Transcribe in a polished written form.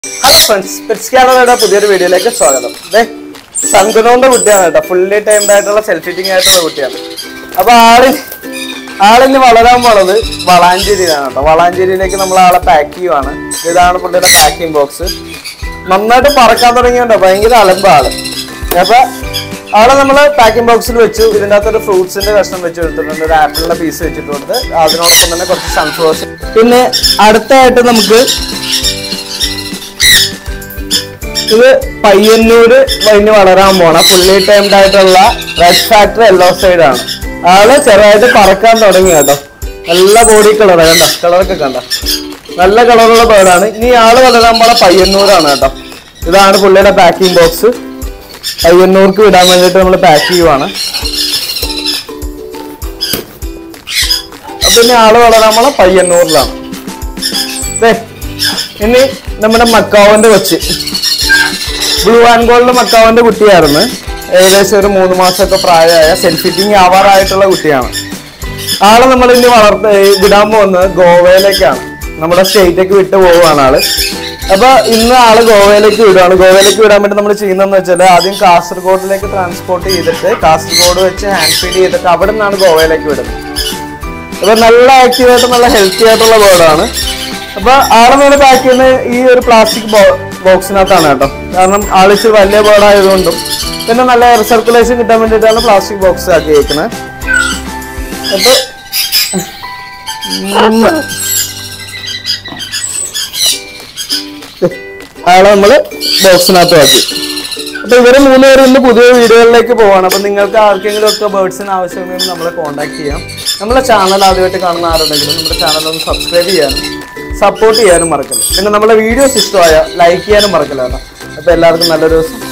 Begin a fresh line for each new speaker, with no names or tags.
Hi friends, Pets Canada പുതിയൊരു വീഡിയോയിലേക്ക് സ്വാഗതം. സൺകുനോന്റെ കുട്ടിയാണ് കേട്ടോ, ഫുള്ളി ടൈംഡ് ആയിട്ടുള്ള സെൽഫ് ഫീഡിംഗ് ആയിട്ടുള്ള കുട്ടിയാണ്. അപ്പൊ ആളിന് വളരാൻ പോണത് വളാഞ്ചേരിയിലാണ് കേട്ടോ. വളാഞ്ചേരിയിലേക്ക് നമ്മൾ ആളെ പാക്ക് ചെയ്യുവാണ്. ഇതാണ് പുള്ളിയുടെ പാക്കിംഗ് ബോക്സ്. നന്നായിട്ട് പറക്കാൻ തുടങ്ങിയുണ്ടോ, ഭയങ്കര അലമ്പ ആള്. അപ്പൊ ആളെ നമ്മൾ പാക്കിംഗ് ബോക്സിൽ വെച്ചു. ഇതിൻ്റെ അകത്തൊരു ഫ്രൂട്ട്സിന്റെ കഷ്ണം വെച്ച് കൊടുത്തിട്ടുണ്ട്, ഒരു ആപ്പിളിന്റെ പീസ് വെച്ചിട്ടുണ്ട്. അതിനോടൊപ്പം തന്നെ കുറച്ച് സൺഫ്ലവേഴ്സ്. പിന്നെ അടുത്തായിട്ട് നമുക്ക് ഇത് പയ്യന്നൂര് കഴിഞ്ഞ് വളരാൻ പോണ ഫുള്ളി ടൈംഡ് ആയിട്ടുള്ള റെഡ് ഫാക്ടർ യെല്ലോ സൈഡ് ആണ്. ആള് ചെറുതായിട്ട് പറക്കാൻ തുടങ്ങി കേട്ടോ. നല്ല ബോഡി കളറാണ്, കണ്ട കളറൊക്കെ കണ്ട നല്ല കളറുള്ള ബേർഡാണ്. ഇനി ആള് വളരാൻ പോണ പയ്യന്നൂരാണ് കേട്ടോ. ഇതാണ് പുള്ളിയുടെ പാക്കിംഗ് ബോക്സ്. പയ്യന്നൂർക്ക് വിടാൻ വേണ്ടിയിട്ട് നമ്മൾ പാക്ക് ചെയ്യുവാണ്. അപ്പൊ ഇനി ആള് വളരാൻ പോണ പയ്യന്നൂരിലാണ്. ഇനി നമ്മുടെ മക്കാവിന്റെ കൊച്ച് ബ്ലൂ ആൻഡ് ഗോൾഡ് മക്കാവിന്റെ കുട്ടിയായിരുന്നു. ഏകദേശം ഒരു 3 മാസമൊക്കെ പ്രായമായ സെൽഫ് ഫീഡിംഗ് ആവാറായിട്ടുള്ള കുട്ടിയാണ്. ആളെ നമ്മൾ ഇനി വിടാൻ പോകുന്നത് ഗോവയിലേക്കാണ്. നമ്മുടെ സ്റ്റേറ്റേക്ക് വിട്ടു പോവുകയാണ് ആള്. അപ്പൊ ഇന്ന് ആള് ഗോവയിലേക്ക് വിടുകയാണ്. ഗോവയിലേക്ക് വിടാൻ വേണ്ടി നമ്മൾ ചെയ്യുന്നതെന്ന് വെച്ചാൽ ആദ്യം കാസർഗോഡിലേക്ക് ട്രാൻസ്പോർട്ട് ചെയ്തിട്ട് കാസർഗോഡ് വെച്ച് ഹാൻഡ് ഫീഡ് ചെയ്തിട്ട് അവിടെ നിന്നാണ് ഗോവയിലേക്ക് വിടുന്നത്. അപ്പൊ നല്ല ആക്റ്റീവായിട്ട് നല്ല ഹെൽത്തി ആയിട്ടുള്ള ബേർഡാണ്. അപ്പൊ ആളെ നമ്മൾ പാക്ക് ചെയ്യുന്ന ഈ ഒരു പ്ലാസ്റ്റിക് ബോക്സിനകത്താണ് കേട്ടോ. കാരണം ആളിച്ച് വലിയ ബേർഡായതുകൊണ്ടും പിന്നെ നല്ല എയർ സർക്കുലേഷൻ കിട്ടാൻ വേണ്ടിയിട്ടാണ് പ്ലാസ്റ്റിക് ബോക്സ് ആക്കി വെക്കുന്നത്. അപ്പൊ ആളെ നമ്മള് ബോക്സിനകത്ത് ആക്കി. അപ്പൊ ഇവര് 3 പേരും ഇന്ന് പുതിയ വീഡിയോകളിലേക്ക് പോവാണ്. അപ്പൊ നിങ്ങൾക്ക് ആർക്കെങ്കിലും ഒക്കെ ബേർഡ്സിന് ആവശ്യമെങ്കിൽ നമ്മളെ കോൺടാക്ട് ചെയ്യാം. നമ്മുടെ ചാനൽ ആദ്യമായിട്ട് കാണുന്ന ആരുണ്ടെങ്കിലും നമ്മുടെ ചാനൽ ഒന്ന് സബ്സ്ക്രൈബ് ചെയ്യാനും സപ്പോർട്ട് ചെയ്യാനും മറക്കല്ല. പിന്നെ നമ്മുടെ വീഡിയോസ് ഇഷ്ടമായ ലൈക്ക് ചെയ്യാനും മറക്കല്ല കേട്ടോ. അപ്പൊ എല്ലാവർക്കും നല്ലൊരു ദിവസം.